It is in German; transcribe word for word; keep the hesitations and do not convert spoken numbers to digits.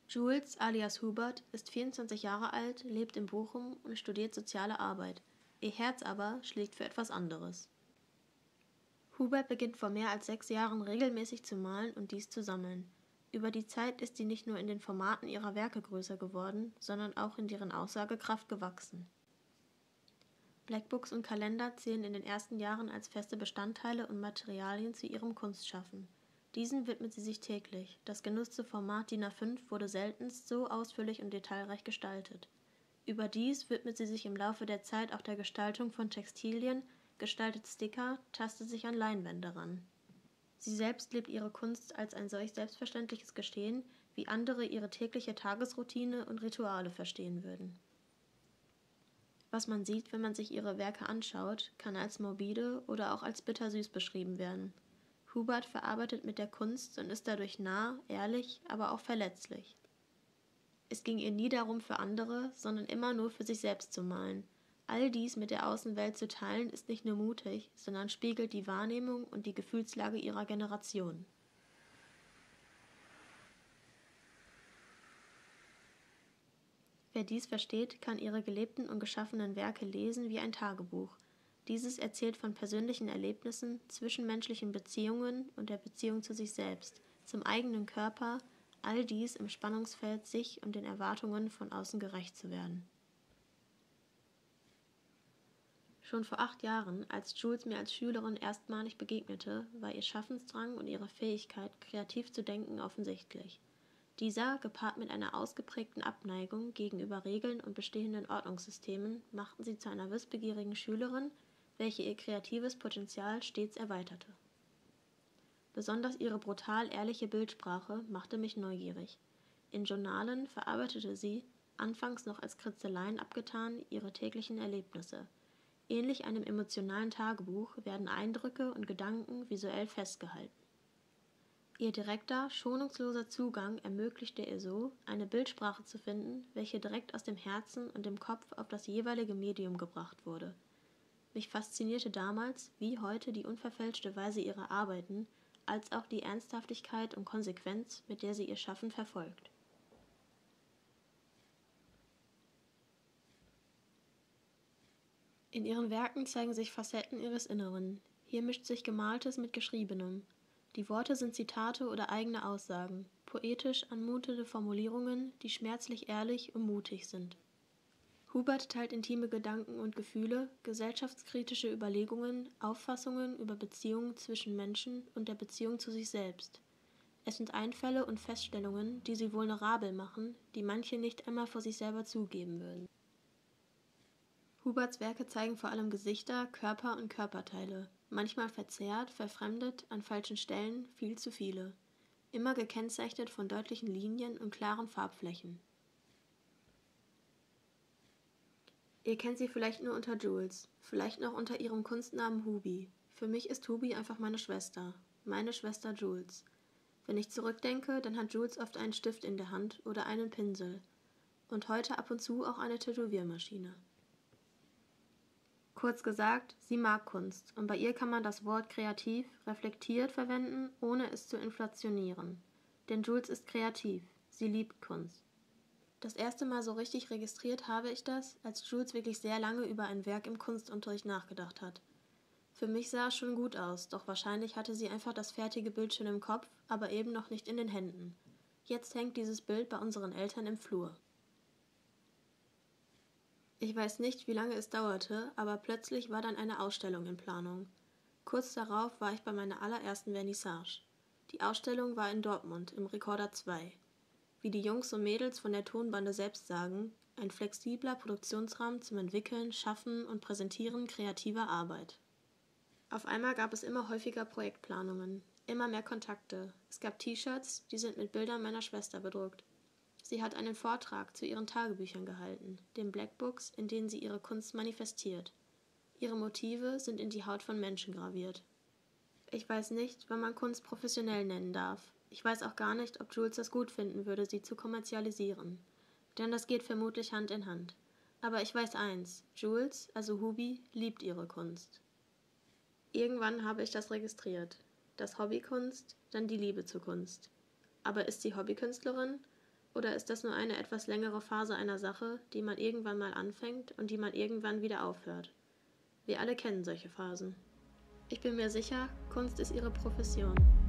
Jules alias Hubert ist vierundzwanzig Jahre alt, lebt in Bochum und studiert Soziale Arbeit. Ihr Herz aber schlägt für etwas anderes. Hubert beginnt vor mehr als sechs Jahren regelmäßig zu malen und dies zu sammeln. Über die Zeit ist sie nicht nur in den Formaten ihrer Werke größer geworden, sondern auch in deren Aussagekraft gewachsen. Blackbooks und Kalender zählen in den ersten Jahren als feste Bestandteile und Materialien zu ihrem Kunstschaffen. Diesen widmet sie sich täglich. Das genutzte Format D I N A fünf wurde seltenst so ausführlich und detailreich gestaltet. Überdies widmet sie sich im Laufe der Zeit auch der Gestaltung von Textilien, gestaltet Sticker, tastet sich an Leinwände ran. Sie selbst lebt ihre Kunst als ein solch selbstverständliches Geschehen, wie andere ihre tägliche Tagesroutine und Rituale verstehen würden. Was man sieht, wenn man sich ihre Werke anschaut, kann als morbide oder auch als bittersüß beschrieben werden. Hubert verarbeitet mit der Kunst und ist dadurch nah, ehrlich, aber auch verletzlich. Es ging ihr nie darum, für andere, sondern immer nur für sich selbst zu malen. All dies mit der Außenwelt zu teilen, ist nicht nur mutig, sondern spiegelt die Wahrnehmung und die Gefühlslage ihrer Generation. Wer dies versteht, kann ihre gelebten und geschaffenen Werke lesen wie ein Tagebuch. Dieses erzählt von persönlichen Erlebnissen, zwischenmenschlichen Beziehungen und der Beziehung zu sich selbst, zum eigenen Körper, all dies im Spannungsfeld, sich und den Erwartungen von außen gerecht zu werden. Schon vor acht Jahren, als Jules mir als Schülerin erstmalig begegnete, war ihr Schaffensdrang und ihre Fähigkeit, kreativ zu denken, offensichtlich. Dieser, gepaart mit einer ausgeprägten Abneigung gegenüber Regeln und bestehenden Ordnungssystemen, machten sie zu einer wissbegierigen Schülerin, welche ihr kreatives Potenzial stets erweiterte. Besonders ihre brutal ehrliche Bildsprache machte mich neugierig. In Journalen verarbeitete sie, anfangs noch als Kritzeleien abgetan, ihre täglichen Erlebnisse. Ähnlich einem emotionalen Tagebuch werden Eindrücke und Gedanken visuell festgehalten. Ihr direkter, schonungsloser Zugang ermöglichte ihr so, eine Bildsprache zu finden, welche direkt aus dem Herzen und dem Kopf auf das jeweilige Medium gebracht wurde. Mich faszinierte damals, wie heute, die unverfälschte Weise ihrer Arbeiten, als auch die Ernsthaftigkeit und Konsequenz, mit der sie ihr Schaffen verfolgt. In ihren Werken zeigen sich Facetten ihres Inneren. Hier mischt sich Gemaltes mit Geschriebenem. Die Worte sind Zitate oder eigene Aussagen, poetisch anmutende Formulierungen, die schmerzlich ehrlich und mutig sind. Hubert teilt intime Gedanken und Gefühle, gesellschaftskritische Überlegungen, Auffassungen über Beziehungen zwischen Menschen und der Beziehung zu sich selbst. Es sind Einfälle und Feststellungen, die sie vulnerabel machen, die manche nicht einmal vor sich selber zugeben würden. Huberts Werke zeigen vor allem Gesichter, Körper und Körperteile, manchmal verzerrt, verfremdet, an falschen Stellen, viel zu viele. Immer gekennzeichnet von deutlichen Linien und klaren Farbflächen. Ihr kennt sie vielleicht nur unter Jules, vielleicht noch unter ihrem Kunstnamen Hubi. Für mich ist Hubi einfach meine Schwester, meine Schwester Jules. Wenn ich zurückdenke, dann hat Jules oft einen Stift in der Hand oder einen Pinsel. Und heute ab und zu auch eine Tätowiermaschine. Kurz gesagt, sie mag Kunst und bei ihr kann man das Wort kreativ, reflektiert verwenden, ohne es zu inflationieren. Denn Jules ist kreativ, sie liebt Kunst. Das erste Mal so richtig registriert habe ich das, als Jules wirklich sehr lange über ein Werk im Kunstunterricht nachgedacht hat. Für mich sah es schon gut aus, doch wahrscheinlich hatte sie einfach das fertige Bild schon im Kopf, aber eben noch nicht in den Händen. Jetzt hängt dieses Bild bei unseren Eltern im Flur. Ich weiß nicht, wie lange es dauerte, aber plötzlich war dann eine Ausstellung in Planung. Kurz darauf war ich bei meiner allerersten Vernissage. Die Ausstellung war in Dortmund, im Rekorder zwei. Wie die Jungs und Mädels von der Tonbande selbst sagen, ein flexibler Produktionsrahmen zum Entwickeln, Schaffen und Präsentieren kreativer Arbeit. Auf einmal gab es immer häufiger Projektplanungen, immer mehr Kontakte. Es gab T-Shirts, die sind mit Bildern meiner Schwester bedruckt. Sie hat einen Vortrag zu ihren Tagebüchern gehalten, den Blackbooks, in denen sie ihre Kunst manifestiert. Ihre Motive sind in die Haut von Menschen graviert. Ich weiß nicht, wann man Kunst professionell nennen darf. Ich weiß auch gar nicht, ob Jules das gut finden würde, sie zu kommerzialisieren. Denn das geht vermutlich Hand in Hand. Aber ich weiß eins, Jules, also Hubi, liebt ihre Kunst. Irgendwann habe ich das registriert. Das Hobbykunst, dann die Liebe zur Kunst. Aber ist sie Hobbykünstlerin? Oder ist das nur eine etwas längere Phase einer Sache, die man irgendwann mal anfängt und die man irgendwann wieder aufhört? Wir alle kennen solche Phasen. Ich bin mir sicher, Kunst ist ihre Profession.